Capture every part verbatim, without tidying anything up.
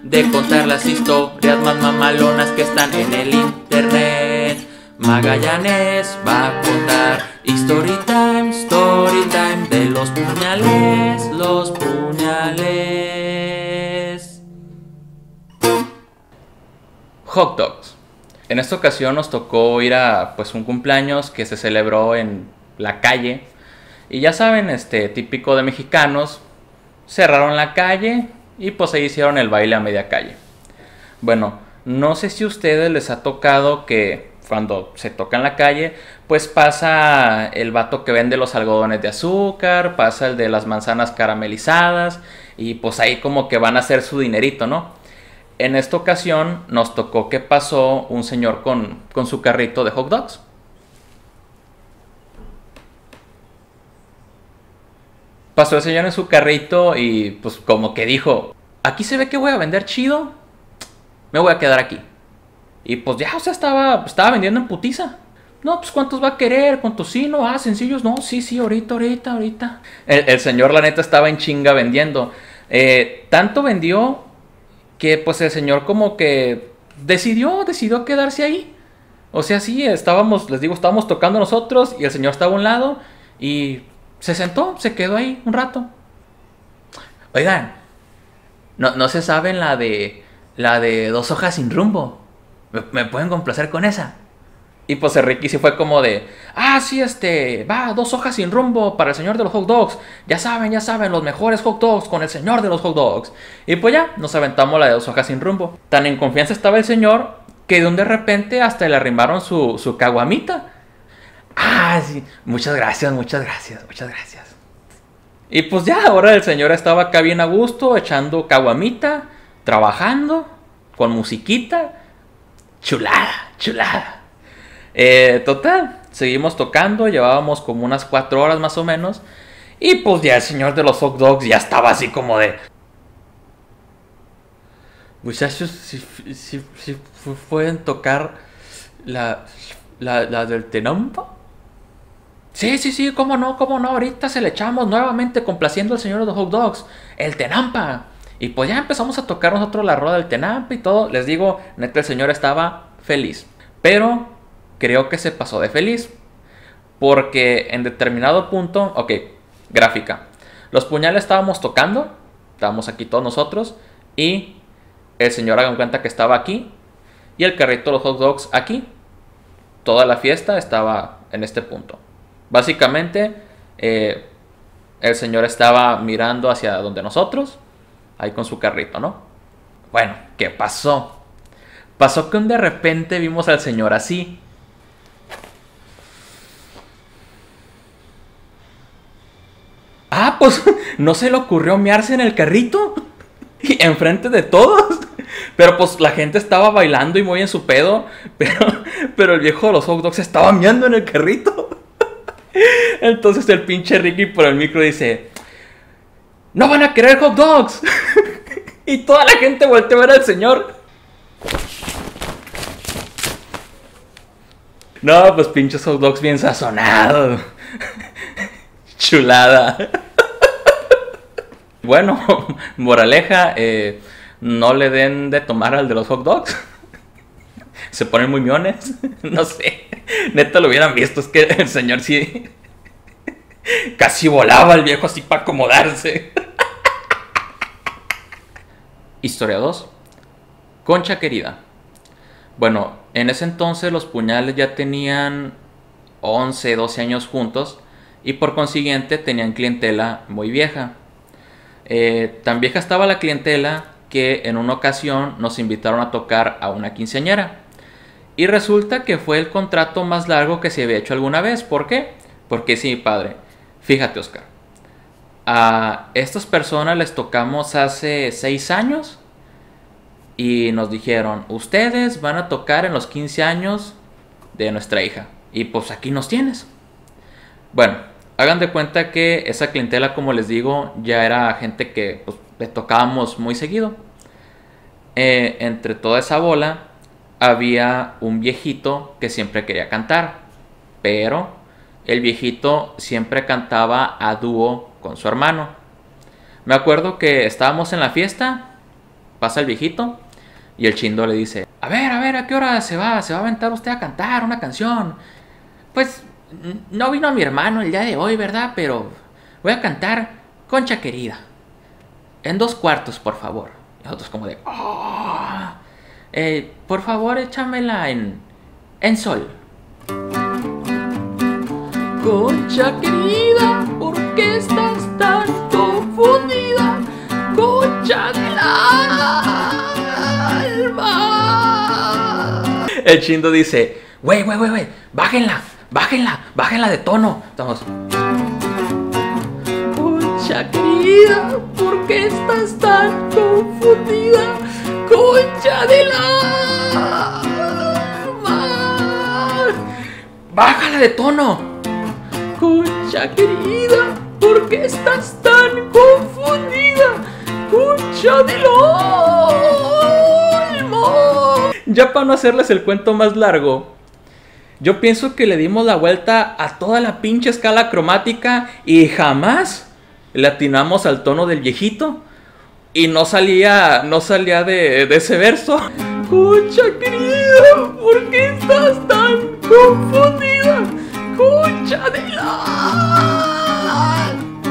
de contar las historias más mamalonas que están en el internet. Magallanes va a contar Story Time, Story Time de los puñales, los puñales. Hot dogs. En esta ocasión nos tocó ir a pues un cumpleaños que se celebró en la calle. Y ya saben, este típico de mexicanos, cerraron la calle y pues ahí hicieron el baile a media calle. Bueno, no sé si a ustedes les ha tocado que cuando se toca en la calle, pues pasa el vato que vende los algodones de azúcar, pasa el de las manzanas caramelizadas y pues ahí como que van a hacer su dinerito, ¿no? En esta ocasión nos tocó que pasó un señor con, con su carrito de hot dogs. Pasó el señor en su carrito y pues como que dijo, aquí se ve que voy a vender chido, me voy a quedar aquí. Y pues ya, o sea, estaba, estaba vendiendo en putiza. No, pues ¿cuántos va a querer? ¿Cuántos sí? No, ah, sencillos, no, sí, sí, ahorita, ahorita, ahorita. El, el señor la neta estaba en chinga vendiendo. Eh, tanto vendió que pues el señor como que decidió, decidió quedarse ahí. O sea, sí, estábamos, les digo, estábamos tocando nosotros y el señor estaba a un lado y se sentó, se quedó ahí un rato. Oigan, no, no se saben la de, la de dos hojas sin rumbo. ¿Me, me pueden complacer con esa? Y pues el Ricky sí fue como de, ah, sí, este, va, dos hojas sin rumbo para el señor de los hot dogs. Ya saben, ya saben, los mejores hot dogs con el señor de los hot dogs. Y pues ya, nos aventamos la de dos hojas sin rumbo. Tan en confianza estaba el señor que de un de repente hasta le arrimaron su, su caguamita. Ah, sí, muchas gracias, muchas gracias, muchas gracias. Y pues ya, ahora el señor estaba acá bien a gusto, echando caguamita, trabajando, con musiquita. Chulada, chulada. Eh, total, seguimos tocando, llevábamos como unas cuatro horas más o menos. Y pues ya el señor de los hot dogs ya estaba así como de, muchachos, si, si, si pueden tocar la, la, la del Tenampa. Sí, sí, sí, cómo no, cómo no, ahorita se le echamos nuevamente complaciendo al señor de los hot dogs, el Tenampa. Y pues ya empezamos a tocar nosotros la rola del Tenampa y todo. Les digo, neta, el señor estaba feliz. Pero creo que se pasó de feliz. Porque en determinado punto, ok, gráfica. Los puñales estábamos tocando, estábamos aquí todos nosotros. Y el señor, hagan cuenta que estaba aquí. Y el carrito de los hot dogs aquí. Toda la fiesta estaba en este punto. Básicamente, eh, el señor estaba mirando hacia donde nosotros. Ahí con su carrito, ¿no? Bueno, ¿qué pasó? Pasó que de repente vimos al señor así. Ah, pues no se le ocurrió mearse en el carrito. Y enfrente de todos. Pero pues la gente estaba bailando y muy en su pedo. Pero, pero el viejo de los hot dogs estaba meando en el carrito. Entonces el pinche Ricky por el micro dice, ¡no van a querer hot dogs! Y toda la gente volteó a ver al señor. No, pues pinches hot dogs bien sazonados. Chulada. Bueno, moraleja, eh, no le den de tomar al de los hot dogs. Se ponen muy miones. No sé. Neta lo hubieran visto. Es que el señor sí casi volaba el viejo así para acomodarse. Historia dos. Concha querida. Bueno, en ese entonces los puñales ya tenían once, doce años juntos. Y por consiguiente tenían clientela muy vieja. Eh, tan vieja estaba la clientela que en una ocasión nos invitaron a tocar a una quinceañera. Y resulta que fue el contrato más largo que se había hecho alguna vez. ¿Por qué? Porque sí, padre. Fíjate, Oscar. A estas personas les tocamos hace seis años. Y nos dijeron, ustedes van a tocar en los quince años de nuestra hija. Y pues aquí nos tienes. Bueno, hagan de cuenta que esa clientela, como les digo, ya era gente que pues, le tocábamos muy seguido. Eh, entre toda esa bola había un viejito que siempre quería cantar, pero el viejito siempre cantaba a dúo con su hermano. Me acuerdo que estábamos en la fiesta, pasa el viejito y el Chindo le dice, a ver, a ver, ¿a qué hora se va? ¿Se va a aventar usted a cantar una canción? Pues no vino mi hermano el día de hoy, ¿verdad? Pero voy a cantar Concha Querida. En dos cuartos, por favor. Y nosotros como de, oh, eh, por favor, échamela en, en sol. Concha querida, ¿por qué estás tan confundida? Concha del alma. El Chindo dice, güey, güey, güey, güey, bájenla, bájenla, bájenla de tono. Estamos, concha querida, ¿por qué estás tan confundida? Concha del alma. Bájala de tono. Concha querida, ¿por qué estás tan confundida? Concha del alma. Ya para no hacerles el cuento más largo, yo pienso que le dimos la vuelta a toda la pinche escala cromática y jamás le atinamos al tono del viejito. Y no salía, no salía de, de ese verso. Concha querida, ¿por qué estás tan confundida? Concha del alma.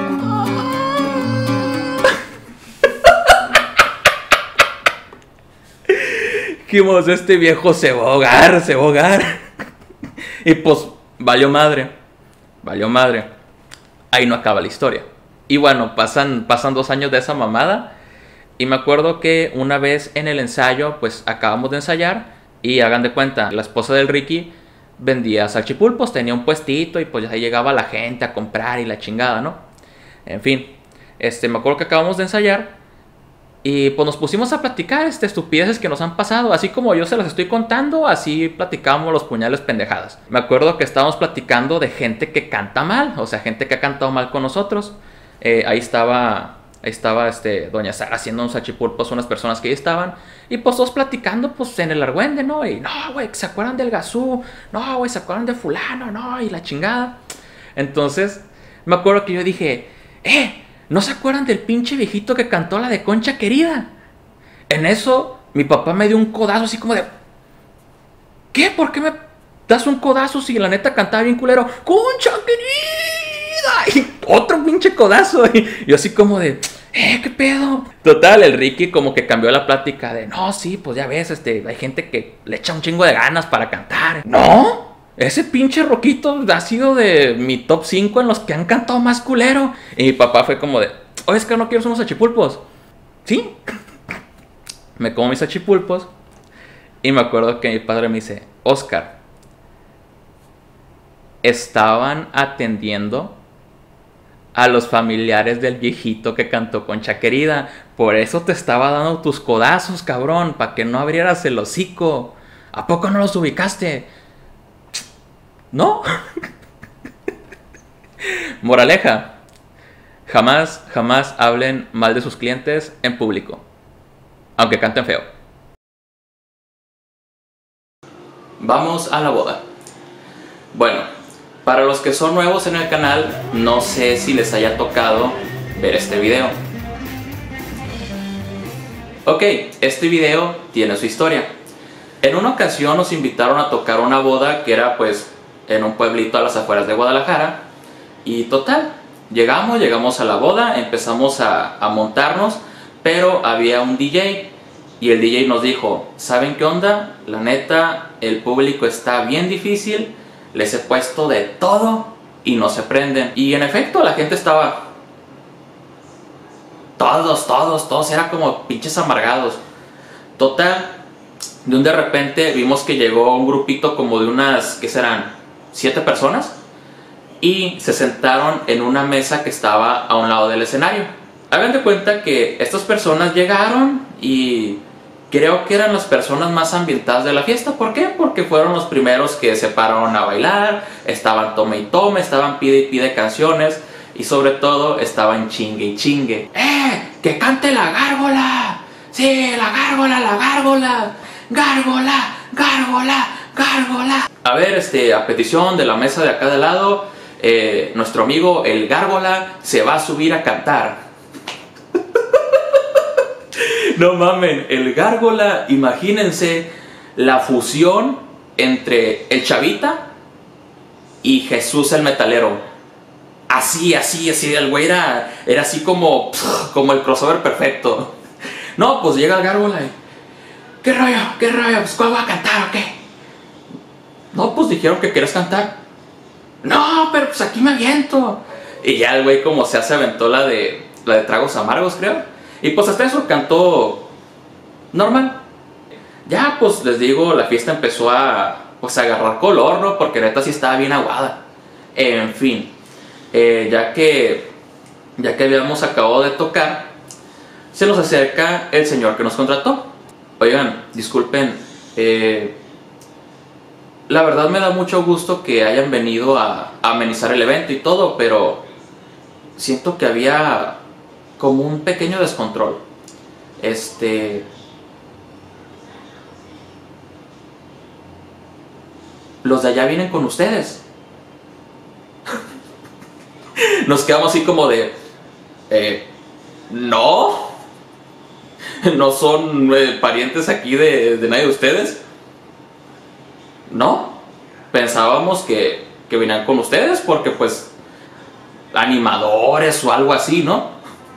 Dijimos, este viejo se va a ahogar, se va a ahogar. Y pues, valió madre. Valió madre. Ahí no acaba la historia. Y bueno, pasan, pasan dos años de esa mamada. Y me acuerdo que una vez en el ensayo, pues acabamos de ensayar. Y hagan de cuenta, la esposa del Ricky vendía salchipulpos, tenía un puestito y pues ahí llegaba la gente a comprar y la chingada, ¿no? En fin, este, me acuerdo que acabamos de ensayar y pues nos pusimos a platicar este, estupideces que nos han pasado. Así como yo se las estoy contando, así platicamos los puñales pendejadas. Me acuerdo que estábamos platicando de gente que canta mal, o sea, gente que ha cantado mal con nosotros. Eh, ahí estaba... Ahí estaba este, doña Sara haciendo unos salchipulpos, unas personas que ahí estaban. Y pues todos platicando pues en el argüende, ¿no? Y no, güey, ¿se acuerdan del Gazú? No, güey, ¿se acuerdan de fulano? No, y la chingada. Entonces, me acuerdo que yo dije, eh, ¿no se acuerdan del pinche viejito que cantó la de Concha Querida? En eso, mi papá me dio un codazo así como de, ¿qué? ¿Por qué me das un codazo si la neta cantaba bien culero? ¡Concha Querida! Y otro pinche codazo. Y yo así como de, eh, ¿qué pedo? Total, el Ricky como que cambió la plática de, no, sí, pues ya ves, este, hay gente que le echa un chingo de ganas para cantar. No, ese pinche roquito ha sido de mi top cinco en los que han cantado más culero. Y mi papá fue como de, oye, es que no quiero unos achipulpos. ¿Sí? Me como mis achipulpos. Y me acuerdo que mi padre me dice, Oscar, estaban atendiendo a los familiares del viejito que cantó Concha Querida. Por eso te estaba dando tus codazos, cabrón, para que no abrieras el hocico. ¿A poco no los ubicaste? ¿No? Moraleja, jamás, jamás hablen mal de sus clientes en público, aunque canten feo. Vamos a la boda. Bueno, para los que son nuevos en el canal, no sé si les haya tocado ver este video. Ok, este video tiene su historia. En una ocasión nos invitaron a tocar una boda que era pues en un pueblito a las afueras de Guadalajara. Y total, llegamos, llegamos a la boda, empezamos a, a montarnos, pero había un D J. Y el D J nos dijo, ¿saben qué onda? La neta, el público está bien difícil. Les he puesto de todo y no se prenden. Y en efecto, la gente estaba... Todos, todos, todos. Eran como pinches amargados. Total, de un de repente vimos que llegó un grupito como de unas... ¿Qué serán? ¿Siete personas? Y se sentaron en una mesa que estaba a un lado del escenario. Hagan de cuenta que estas personas llegaron y... creo que eran las personas más ambientadas de la fiesta. ¿Por qué? Porque fueron los primeros que se pararon a bailar, estaban tome y tome, estaban pide y pide canciones y sobre todo estaban chingue y chingue. ¡Eh! ¡Que cante la gárgola! ¡Sí, la gárgola, la gárgola! ¡Gárgola, gárgola, gárgola! A ver, este, a petición de la mesa de acá de lado, eh, nuestro amigo el gárgola se va a subir a cantar. No mamen, el Gárgola, imagínense la fusión entre el Chavita y Jesús el metalero. Así, así, así, el güey era, era así como, como el crossover perfecto. No, pues llega el Gárgola y... ¿Qué rollo? ¿Qué rollo? Pues ¿cuál voy a cantar o qué? No, pues dijeron que quieres cantar. No, pero pues aquí me aviento. Y ya el güey como se hace aventó la de, la de Tragos Amargos, creo. Y pues hasta eso cantó normal. Ya, pues les digo, la fiesta empezó a, pues, a agarrar color, ¿no? Porque neta sí estaba bien aguada. En fin, eh, ya que ya que habíamos acabado de tocar, se nos acerca el señor que nos contrató. Oigan, disculpen, eh, la verdad me da mucho gusto que hayan venido a, a amenizar el evento y todo, pero siento que había como un pequeño descontrol. Este... Los de allá vienen con ustedes. Nos quedamos así como de... Eh, no. No son eh, parientes aquí de, de nadie de ustedes. No. Pensábamos que, que venían con ustedes porque pues... animadores o algo así, ¿no?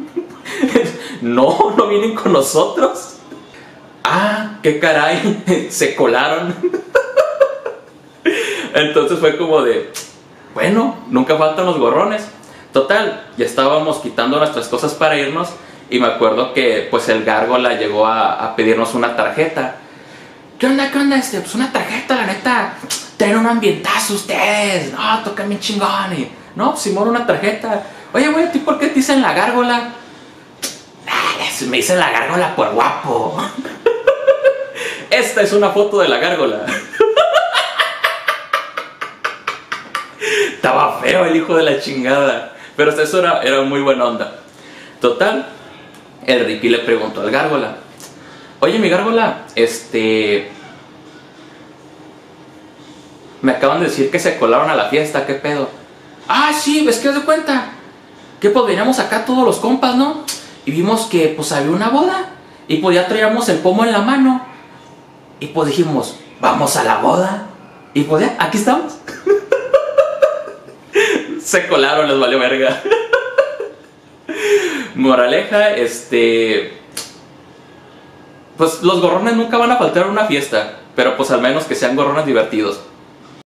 No, no vienen con nosotros. Ah, qué caray. Se colaron. Entonces fue como de... Bueno, nunca faltan los gorrones. Total, ya estábamos quitando nuestras cosas para irnos. Y me acuerdo que pues el Gárgola llegó a, a pedirnos una tarjeta. ¿Qué onda, qué onda? Este, pues una tarjeta, la neta. Tienen un ambientazo ustedes. No, tocan bien chingón. Y, no, pues Simón, una tarjeta. Oye, güey, ¿a ti por qué te dicen la Gárgola? Ah, me dicen la Gárgola por guapo. Esta es una foto de la Gárgola. Estaba feo el hijo de la chingada. Pero hasta eso era, era muy buena onda. Total, el Ricky le preguntó al Gárgola: oye, mi Gárgola, este... me acaban de decir que se colaron a la fiesta, ¿qué pedo? Ah, sí, ¿ves que os de cuenta? Que pues veníamos acá todos los compas, ¿no? Y vimos que pues había una boda. Y pues ya traíamos el pomo en la mano. Y pues dijimos, vamos a la boda. Y pues ya, aquí estamos. Se colaron, les valió verga. Moraleja, este... pues los gorrones nunca van a faltar a una fiesta. Pero pues al menos que sean gorrones divertidos.